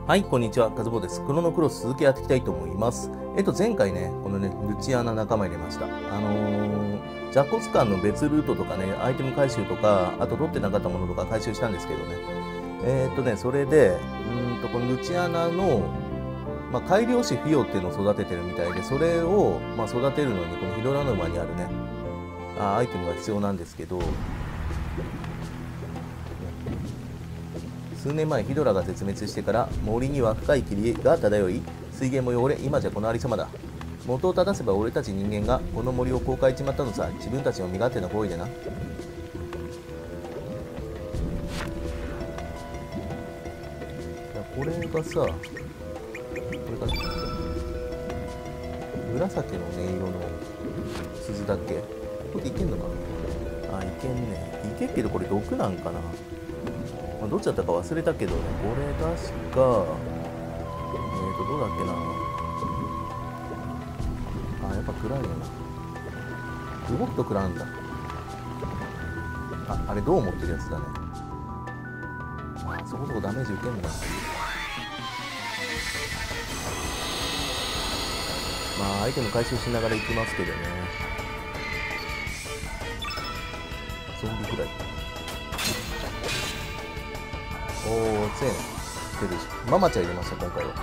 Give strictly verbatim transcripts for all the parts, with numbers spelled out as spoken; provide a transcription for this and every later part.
はい、こんにちは、カズボです。クロノクロス続きやっていきたいと思います。えっと、前回ね、このね、ルチアナ仲間入れました。あのー、ジャコツカンの別ルートとかね、アイテム回収とか、あと取ってなかったものとか回収したんですけどね。えー、っとね、それで、うーんと、このルチアナの、まあ、改良種フィオっていうのを育ててるみたいで、それを、まあ、育てるのに、このヒドラ沼にあるね、あアイテムが必要なんですけど、数年前ヒドラが絶滅してから森には深い霧が漂い、水源も汚れ、今じゃこのありさまだ。元を正せば俺たち人間がこの森を公開ちまったのさ。自分たちの身勝手な行為でな。これがさ、これが紫の音色の鈴だっけ。ここでいけんのかなあ、いけんね。いけっけどこれ毒なんかな。まあ、どっちだったか忘れたけどね、これ確か、えーと、どうだっけな。あ、やっぱ暗いよな。動くと暗いんだ。あ、あれどう持ってるやつだね。あ、そこそこダメージ受けんだ。まあ、アイテム回収しながら行きますけどね。ゾンビフライ。おー、強いね。出るし。ママちゃん入れました、今回は。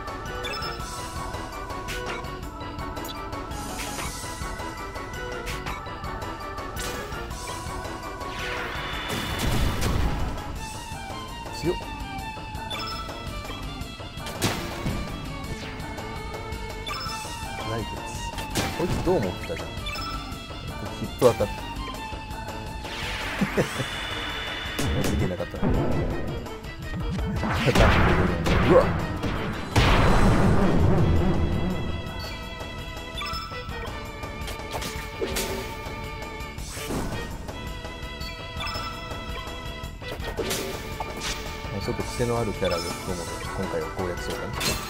強っ。ナイフです。こいつどう思ってたじゃん。ヒット当たった。見てなかった。うわっ。ちょっと癖のあるキャラがと思うので今回は攻略しようかな。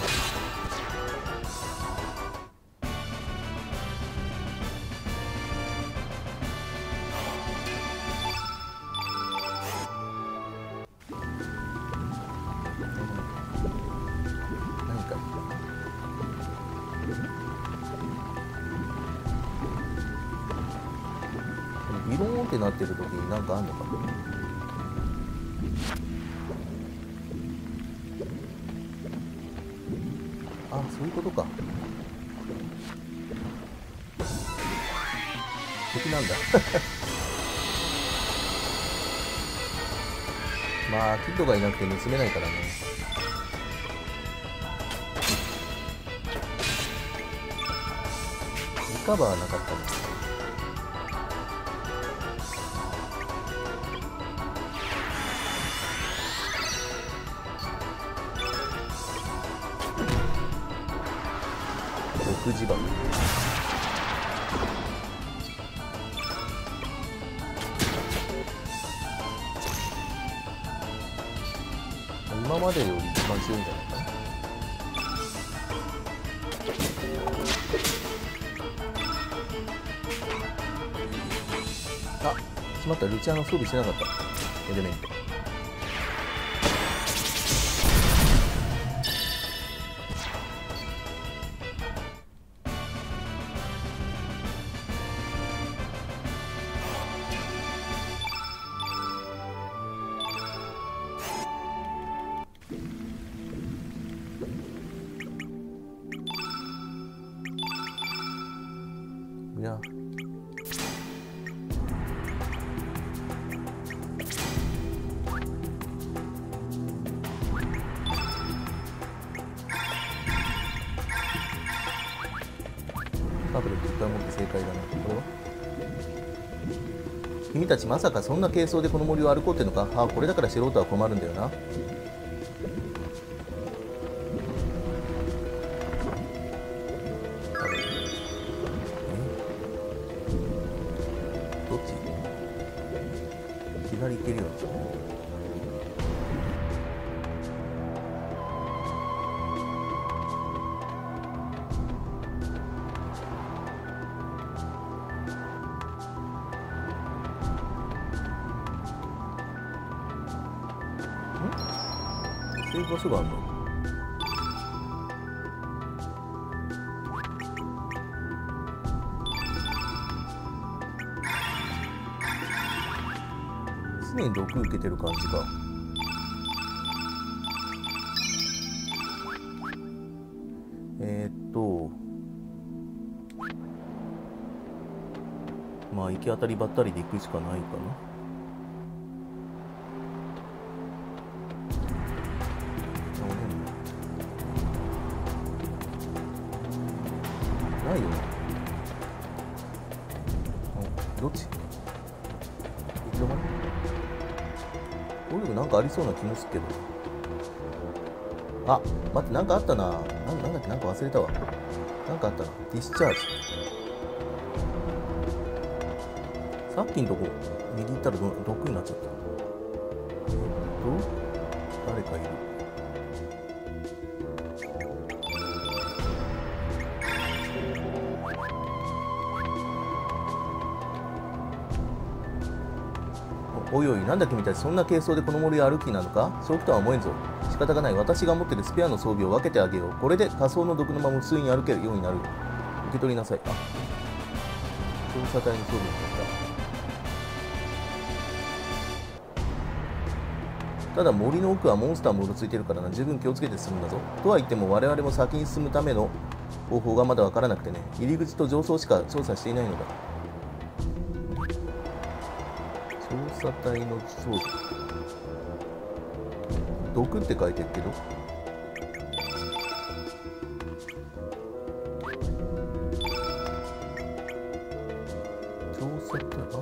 ビローンってなってる時に何かあんのかな。あ、そういうことか。敵なんだ。まあキッドがいなくて盗めないからね。リカバーなかったね。毒磁場。今までより一番強いんじゃないかな。あ、しまった。ルチアナ装備してなかった。エレメント。いやタブレットいっぱい持って正解だな。これは君たちまさかそんな軽装でこの森を歩こうってのか。ああ、これだから素人は困るんだよな。どっち左行けるよ。そういう場所があるの。 に毒受けてる感じか。えー、っとまあ行き当たりばったりで行くしかないかな。ないよね。どっち？行き止まり？これでもなんかありそうな気もするけど。あ、待って、なんかあったな。な、なんだっけ、なんか忘れたわ。なんかあったな。ディスチャージ。さっきのとこ、右行ったらど毒になっちゃった。えっと、誰かいる。おいおい、なんだ君たち、そんな軽装でこの森を歩きなのか？そうとは思えんぞ。仕方がない。私が持っているスペアの装備を分けてあげよう。これで仮想の毒のまま普通に歩けるようになる。受け取りなさい。あ、調査隊の装備になった。ただ森の奥はモンスターもうろついてるからな。十分気をつけて進むんだぞ。とは言っても我々も先に進むための方法がまだ分からなくてね。入り口と上層しか調査していないのだ。調査隊の装備。毒って書いてるけど。調査隊は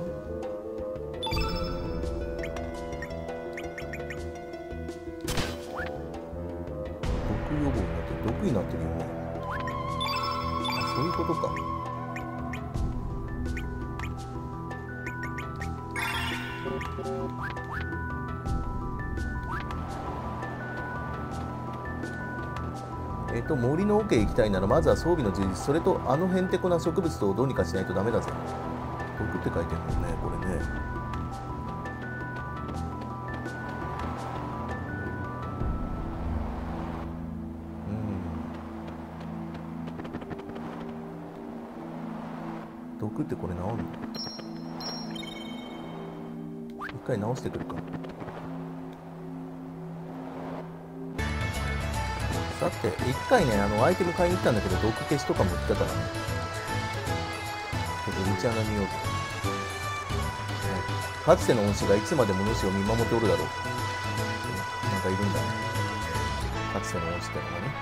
毒予防になってる。毒になってるよね。あ、そういうことか。えっと、森の奥へ行きたいならまずは装備の充実、それとあのへんてこな植物をどうにかしないとダメだぜ。毒って書いてるもんね、これね。うん。毒ってこれ治るの？一回直してくるか。さて、一回ね、あの、アイテム買いに行ったんだけど、毒消しとかも売ったからね。ちょっと道穴見ようと。はい、かつての恩師がいつまでも主を見守っておるだろう。なんかいるんだね。かつての恩師ってのがね。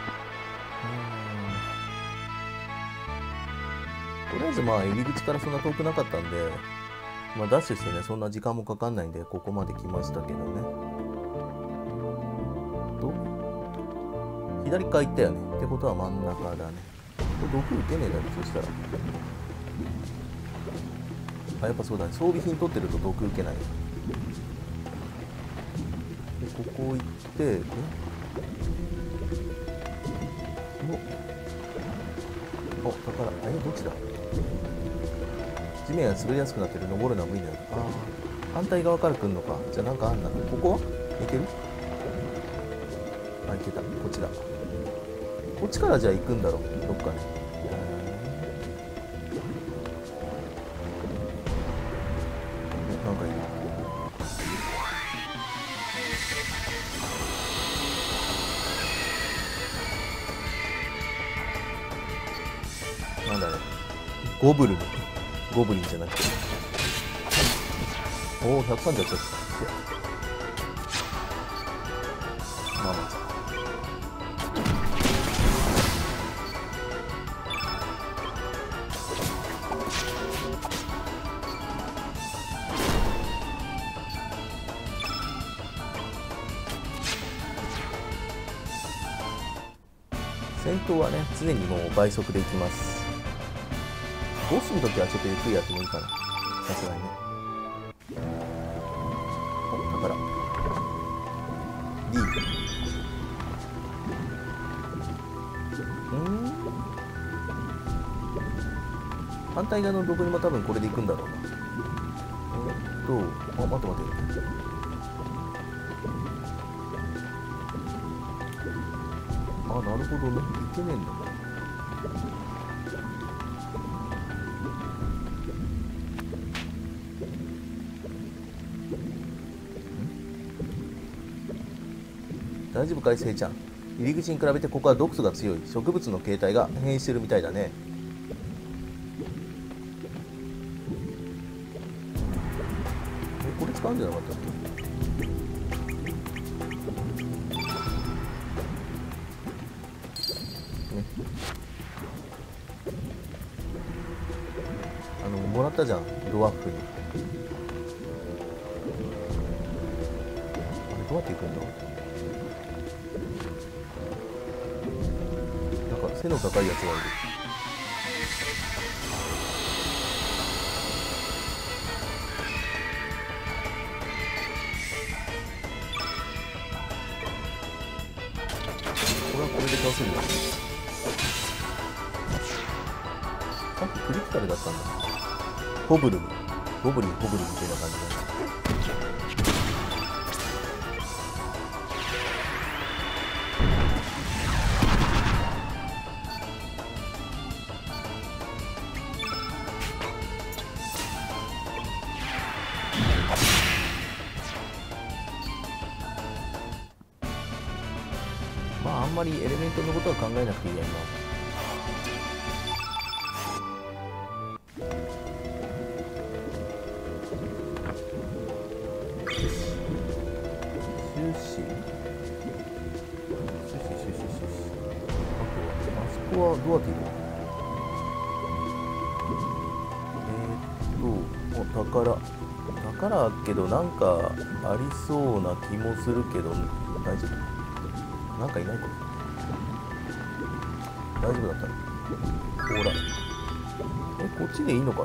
うーん。とりあえずまあ、入り口からそんな遠くなかったんで、まあ、ダッシュしてね、そんな時間もかかんないんで、ここまで来ましたけどね。と、左側行ったよね。ってことは真ん中だね。これ毒受けねえだろ、そしたら。あ、やっぱそうだね。装備品取ってると毒受けない。で、ここ行って、えお、お、宝。え、どっちだ？地面が滑りやすくなってる。登るのは無理だよ。ああ、反対側から来るのか。じゃあなんかあんな。ここは行ける？あ、行けた。こっちだ。こっちからじゃあ行くんだろう。どっかね。なんかいる。なんだろう。ゴブルン。ゴブリンじゃなくて。おお、ひゃくさんじゅうはち。まあまあ。戦闘はね、常にもう倍速でいきます。ボスの時はちょっとゆっくりやってもいいかな。さすがにね。お、宝。D。うん。反対側のどこにも多分これで行くんだろうな。えっと、あ、待って待って。あ、なるほどね。いけねえんだ。 大丈夫かい、せいちゃん。入り口に比べてここは毒素が強い。植物の形態が変異してるみたいだね。え、これ使うんじゃなかったっけ？ね。あの、もらったじゃん、ドワーフに。あれ、どうやって行くんだ？なんか背の高いやつがいる。これはこれで倒せるよ。さっきクリティカルだったんだ。ホブルム。ゴブリン、ホブルみたいな感じだね。まああんまりエレメントのことは考えなくていいや今。シュシシシシシシシ。あとあそこはどうやって行くの？えー、っとお宝宝けどなんかありそうな気もするけど大丈夫？なんかいないかな。大丈夫だったの？ほら。え、こっちでいいのかな？ん？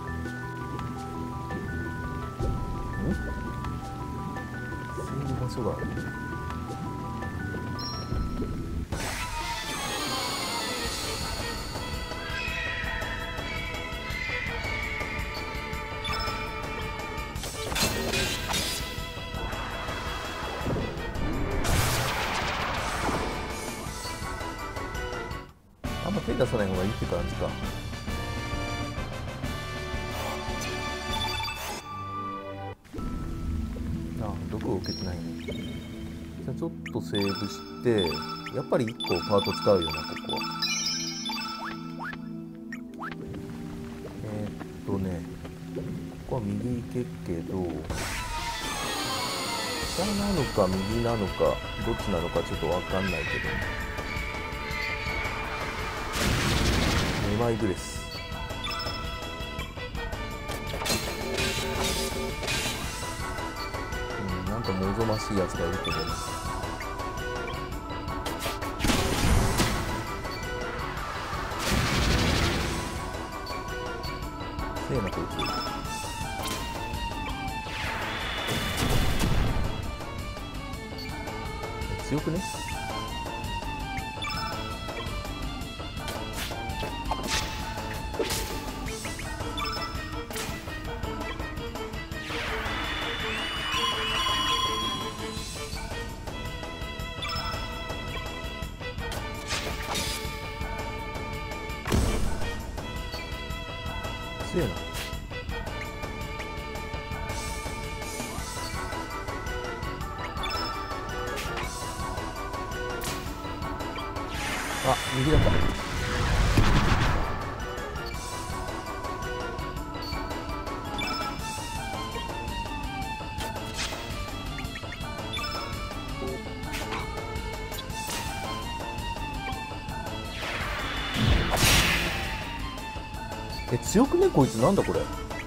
セーブ場所がある。あんま手出さない方がいいって感じか。あ、毒を受けてないね。じゃあちょっとセーブして、やっぱりいっこパート使うよな、ここは。えー、っとね、ここは右行けっけど、下なのか右なのか、どっちなのかちょっとわかんないけどね。にまいグレス。うん、なんともおぞましいやつがいるけどね。せえなこいつ。強くね？強いな。あ、右だった。え、強くねこいつ。なんだこれ。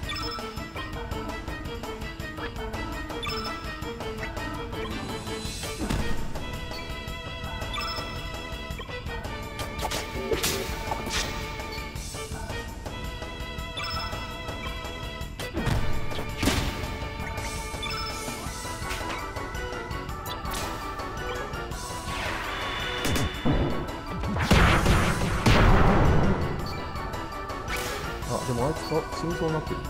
あ、でもあいつか死にそうになってる。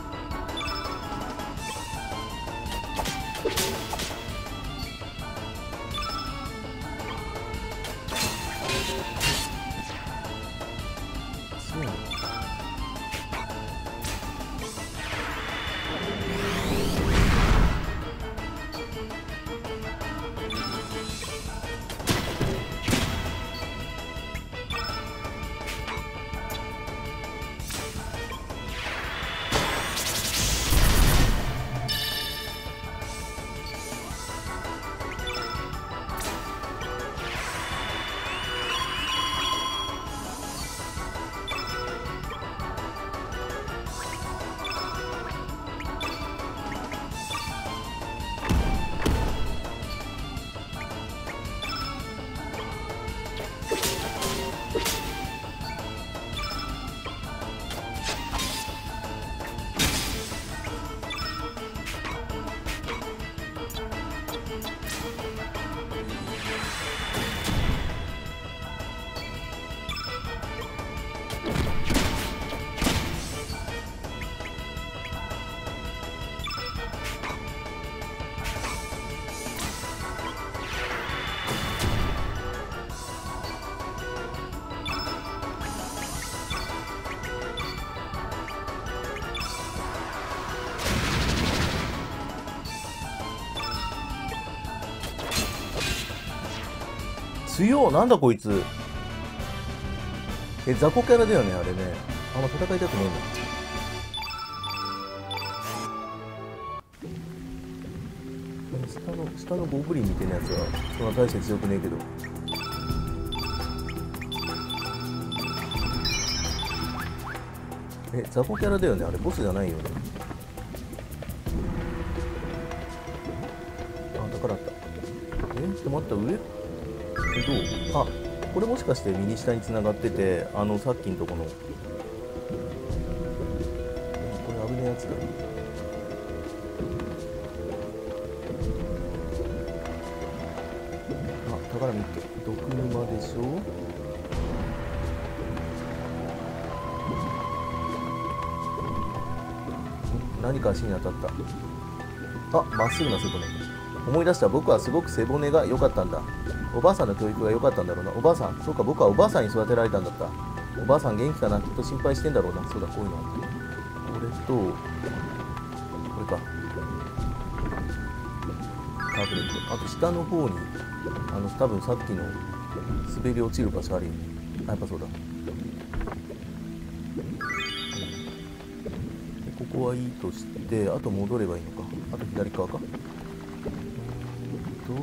強いね。 強っ、なんだこいつ。え、雑魚キャラだよね、あれね。あんま戦いたくねえんだ。え、下の、下のゴブリンみたいなやつは、そんな大して強くねえけど。え、雑魚キャラだよね、あれ。ボスじゃないよね。あ、宝あった。え、ちょっと待った、上え、どう？あ、これもしかして右下に繋がってて、あの、さっきのとこの。これ危ねえやつだ。あ、宝見っけ。毒沼でしょ。何か足に当たった。あ、まっすぐな背骨。思い出した。僕はすごく背骨が良かったんだ。おばあさんの教育が良かったんだろうな。おばあさん。そうか、僕はおばあさんに育てられたんだった。おばあさん元気かな。きっと心配してんだろうな。そうだ、こういうのあった。これと、これか。タブレット。あと下の方に、あの、多分さっきの滑り落ちる場所あるよね。あ、やっぱそうだ。ここはいいとして、あと戻ればいいのか。あと左側か。うーんと、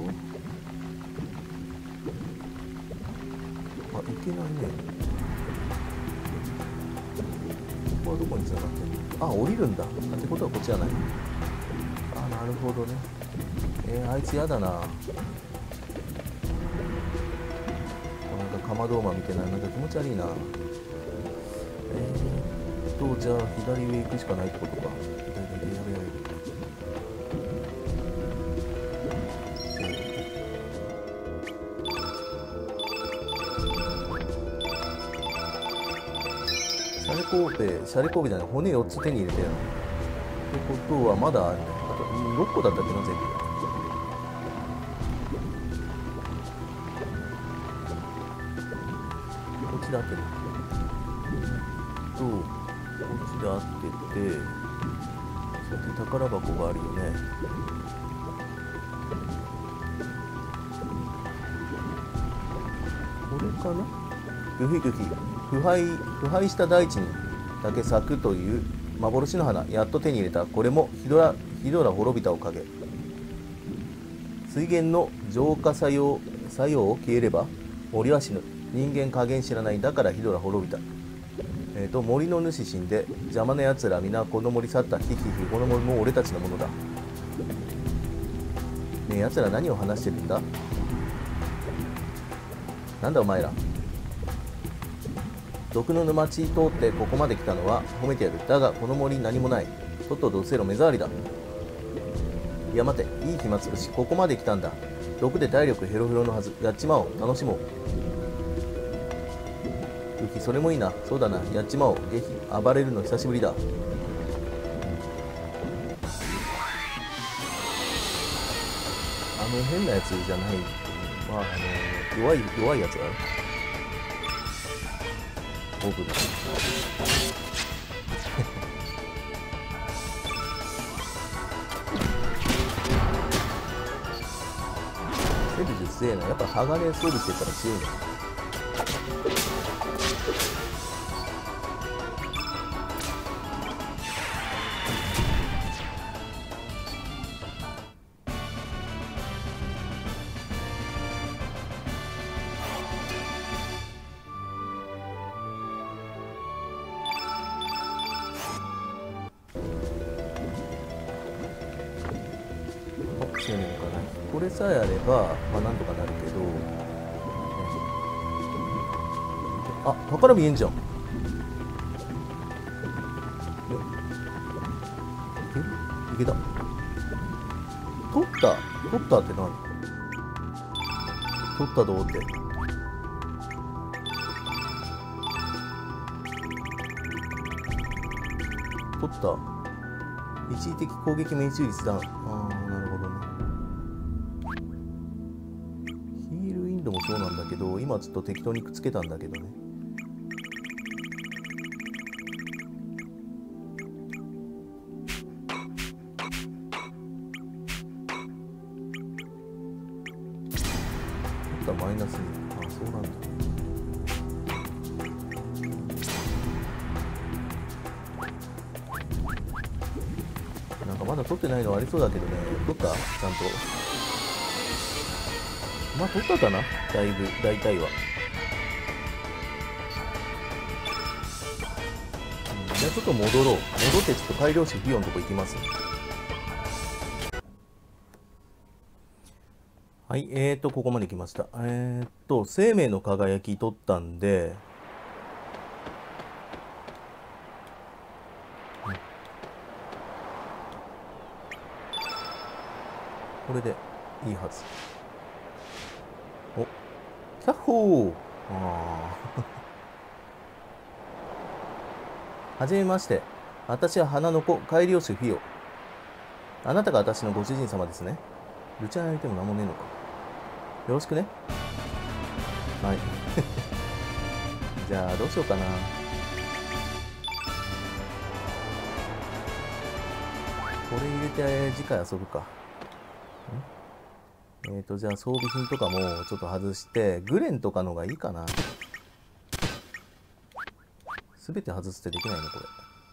あ、いけないね。ここはどこに繋がってるの？あ、降りるんだ。ってことはこっちじゃない。あ、なるほどね。えー、あいつやだな。なんかかまど馬みたいな、なんか気持ち悪いな。えーと、じゃあ左上行くしかないってことか。左上、やべやべ。シャレコーベ、シャレコーベじゃない、骨よっつ手に入れたよ。ってことはまだあるね。あとろっこだったっけな、全部。こっちで合ってる。と、こっちで合ってて、さて宝箱があるよね。これかな？グヒグヒ。腐敗、腐敗した大地にだけ咲くという幻の花、やっと手に入れた。これもヒドラ、ヒドラ滅びたおかげ。水源の浄化作用、作用を消えれば森は死ぬ。人間加減知らない。だからヒドラ滅びた。えっと、森の主死んで、邪魔な奴ら皆この森去った。ヒヒヒ、この森も俺たちのものだ。ねえ、奴ら何を話してるんだ？なんだお前ら。毒の沼地通ってここまで来たのは褒めてやる。だがこの森何もない。とっとと失せろ、目障りだ。いや待て、いい暇つぶし。ここまで来たんだ。毒で体力ヘロヘロのはず。やっちまおう、楽しもう。ルフィ、それもいいな。そうだな、やっちまおう。ゲヒ、暴れるの久しぶりだ。あの変なやつじゃない。まあ、あの弱い弱いやつだ。僕だ。セルジュ強えな。やっぱ鋼装備してたら強いな。これさえあれば、まあなんとかなるけど、あ、宝見えんじゃん。え、いけた。取った。取ったって何？取ったどうって。取った。一時的攻撃命中率ダウン。ああ、なるほどね。ヒールウィンドもそうなんだけど、今ちょっと適当にくっつけたんだけどね。 はマイナスに。あ、そうなんだ。なんかまだ取ってないのありそうだけどね。取ったちゃんと。まあ取ったかな、だいぶ、大体は。うん、じゃあちょっと戻ろう。戻ってちょっと改良士フィオのとこ行きます。はい、えーと、ここまで来ました。えーと、生命の輝き取ったんで、うん、これでいいはず。お、キャッホー。あーはじめまして。私は花の子、改良種フィオ。あなたが私のご主人様ですね。ルチャンやりても何もねえのか。よろしくね。はい。じゃあ、どうしようかな。これ入れて次回遊ぶか。んえっと、じゃあ装備品とかもちょっと外して、グレンとかのがいいかな。すべて外すってできないのこれ。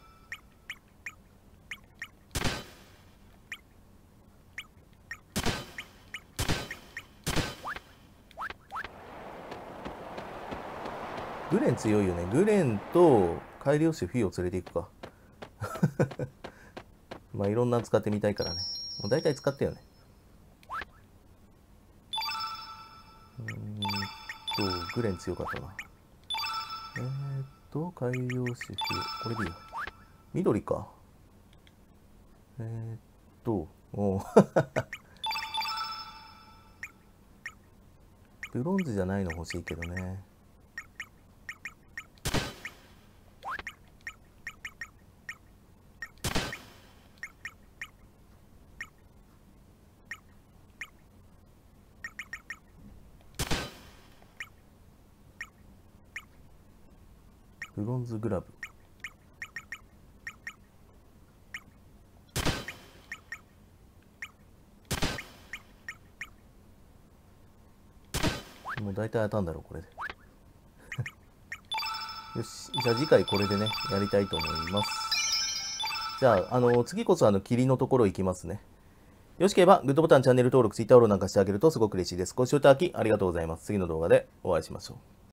グレン強いよね。グレンと改良種フィオ連れていくか。まあいろんな使ってみたいからね。もう大体使ったよね。うーんと、グレン強かったな。えーっと、改良種フィオ。これでいいよ。緑か。えーっと、おブロンズじゃないの欲しいけどね。ブロンズグラブ。もう大体当たんだろう、これで。よし。じゃあ次回これでね、やりたいと思います。じゃあ、あの、次こそあの、霧のところ行きますね。よろしければ、グッドボタン、チャンネル登録、ツイッターフォローなんかしてあげるとすごく嬉しいです。ご視聴いただきありがとうございます。次の動画でお会いしましょう。